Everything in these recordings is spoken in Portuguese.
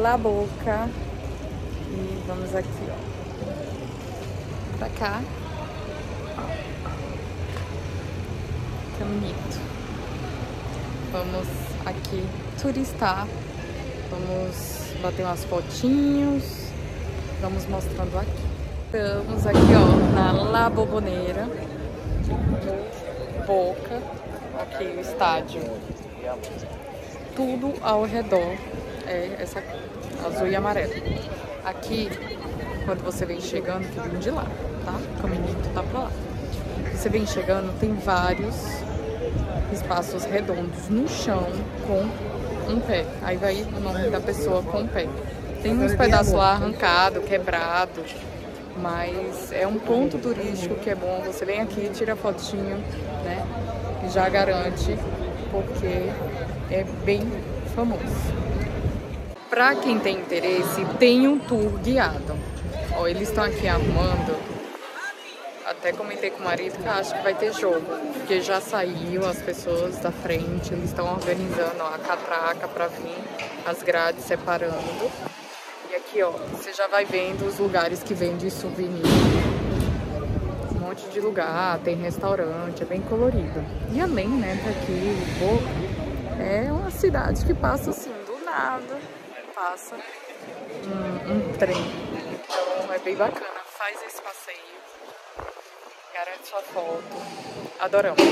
La Boca. E vamos aqui, ó, pra cá. Caminito. Vamos aqui turistar. Vamos bater umas fotinhos. Vamos mostrando aqui. Estamos aqui, ó, na La Bombonera, no Boca. Aqui o estádio. Tudo ao redor é essa azul e amarelo. Aqui, quando você vem chegando, que vem de lá, tá? O caminho tá pra lá. Você vem chegando, tem vários espaços redondos no chão com um pé. Aí vai o nome da pessoa com o pé. Tem uns pedaços lá arrancado, quebrado, mas é um ponto turístico que é bom. Você vem aqui, tira fotinho, né? E já garante, porque é bem famoso. Pra quem tem interesse, tem um tour guiado. Ó, eles estão aqui arrumando. Até comentei com o marido que eu acho que vai ter jogo, porque já saiu as pessoas da frente, eles estão organizando, ó, a catraca pra vir, as grades separando. E aqui, ó, você já vai vendo os lugares que vendem souvenir. Um monte de lugar, tem restaurante, é bem colorido. E além, né, daqui, Boca é uma cidade que passa assim, do nada, passa um trem. Então é bem bacana, faz esse passeio, garante sua foto. Adoramos.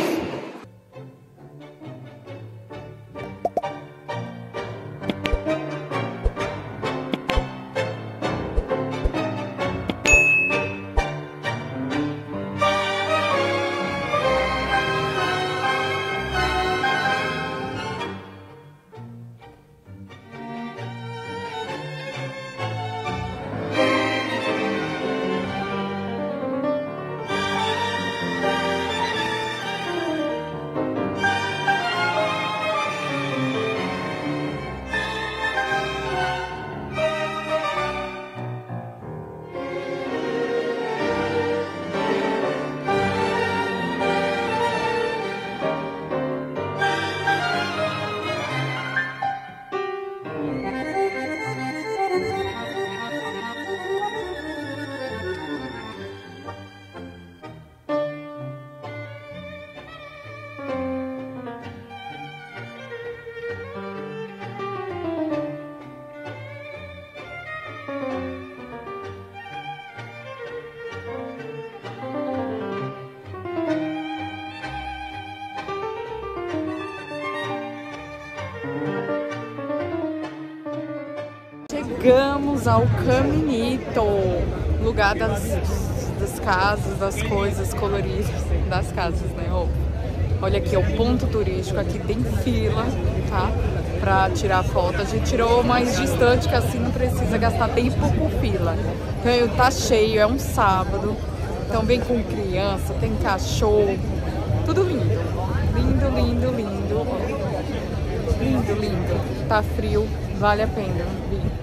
Chegamos ao Caminito, lugar das casas, das coisas coloridas, das casas, né? Olha aqui, é o ponto turístico, aqui tem fila, tá? Pra tirar foto. A gente tirou mais distante, que assim não precisa gastar tempo com fila. Então tá cheio, é um sábado, então vem com criança, tem cachorro, tudo lindo. Lindo, lindo, lindo. Lindo, lindo. Tá frio, vale a pena vir.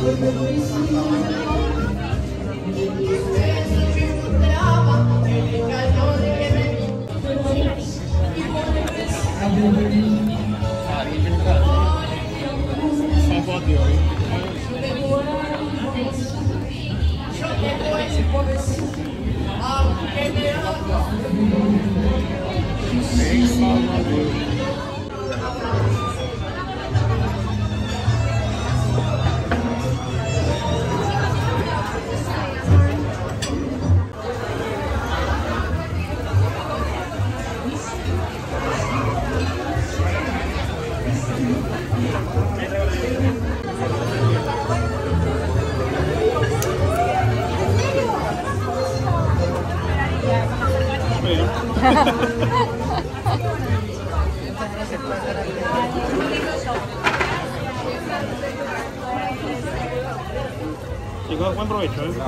Chegou, buen provecho, ¿eh?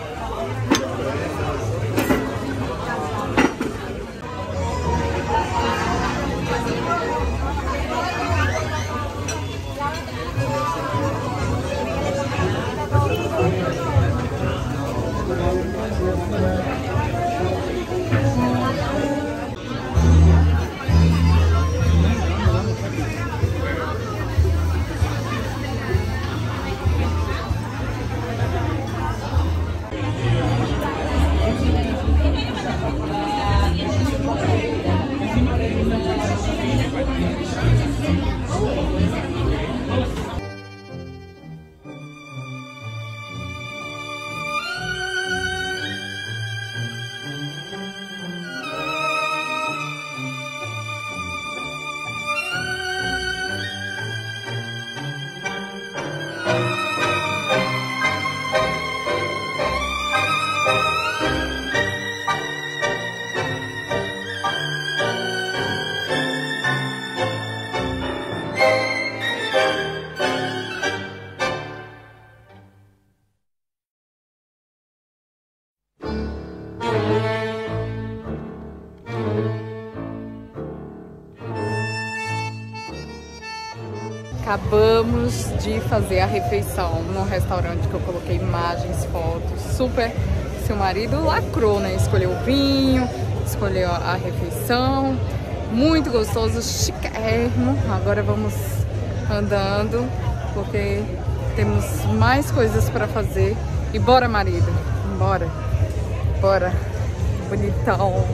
Acabamos de fazer a refeição no restaurante que eu coloquei imagens, fotos, super. Seu marido lacrou, né? Escolheu o vinho, escolheu a refeição, muito gostoso, chiquérrimo. Agora vamos andando, porque temos mais coisas para fazer. E bora, marido, bora, bora, bonitão.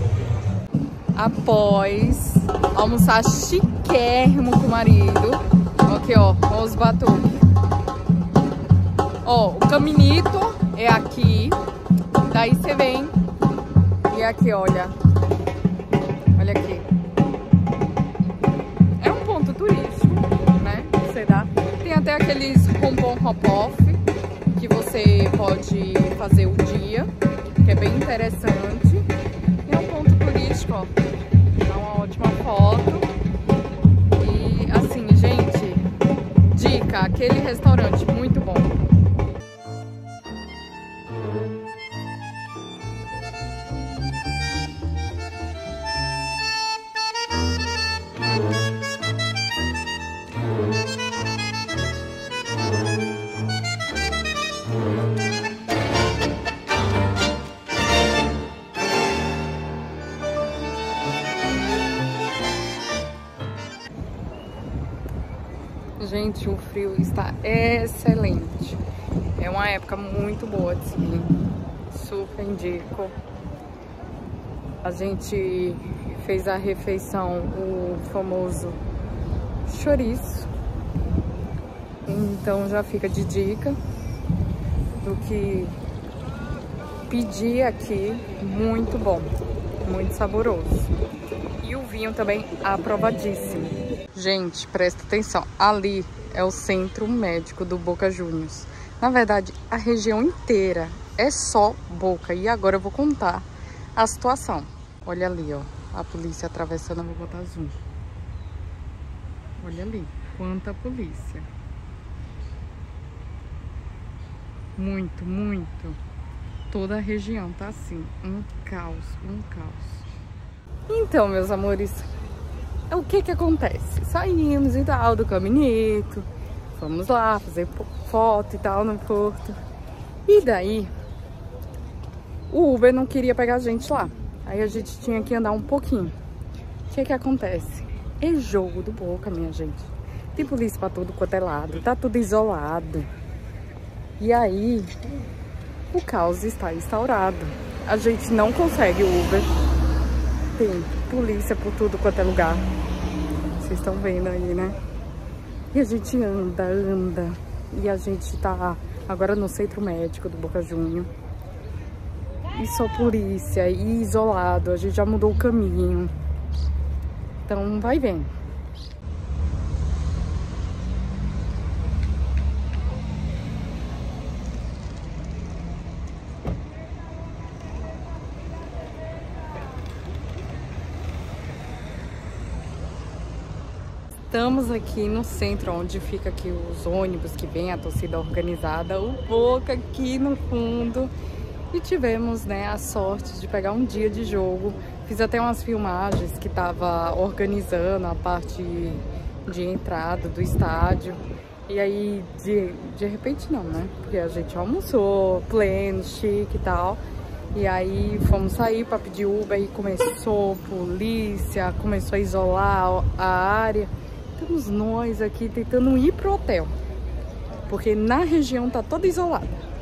Após almoçar chiquérrimo com o marido, aqui, ó, os batuques. Ó, o caminito é aqui. Daí você vem e aqui, olha. Olha aqui. É um ponto turístico, né? Você dá. Tem até aqueles rompom hop-off que você pode fazer o dia, que é bem interessante. E é um ponto turístico, ó. Dá uma ótima foto. E assim, gente, dica, aquele restaurante muito bom. Gente, o frio está excelente. É uma época muito boa de se vir. Super indico. A gente fez a refeição, o famoso chouriço. Então já fica de dica do que pedir aqui. Muito bom, muito saboroso. E o vinho também aprovadíssimo. Gente, presta atenção, ali é o centro médico do Boca Juniors. Na verdade, a região inteira é só Boca. E agora eu vou contar a situação. Olha ali, ó, a polícia atravessando, eu vou botar zoom. Olha ali, quanta polícia. Muito, muito. Toda a região tá assim, um caos, um caos. Então, meus amores, o que que acontece? Saímos e tal do caminito, Fomos lá fazer foto e tal no porto. E daí, o Uber não queria pegar a gente lá. Aí a gente tinha que andar um pouquinho. O que acontece? É jogo do Boca, minha gente. Tem polícia pra tudo quanto é lado. Tá tudo isolado. E aí, o caos está instaurado. A gente não consegue o Uber. Tem polícia por tudo quanto é lugar. Vocês estão vendo aí, né? E a gente anda. E a gente tá agora no centro médico do Boca Juniors. E só polícia, e isolado. A gente já mudou o caminho. Então, vai vendo. Estamos aqui no centro, onde fica aqui os ônibus que vem a torcida organizada, o Boca aqui no fundo. E tivemos, né, a sorte de pegar um dia de jogo. Fiz até umas filmagens que tava organizando a parte de entrada do estádio. E aí, de repente não, né? Porque a gente almoçou, pleno, chique e tal. E aí fomos sair para pedir Uber e começou polícia, começou a isolar a área. Estamos nós aqui tentando ir pro hotel, porque na região tá toda isolada.